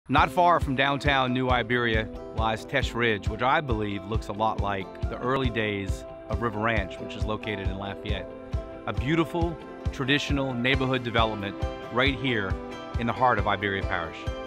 Not far from downtown New Iberia lies Teche Ridge, which I believe looks a lot like the early days of River Ranch, which is located in Lafayette. A beautiful, traditional neighborhood development right here in the heart of Iberia Parish.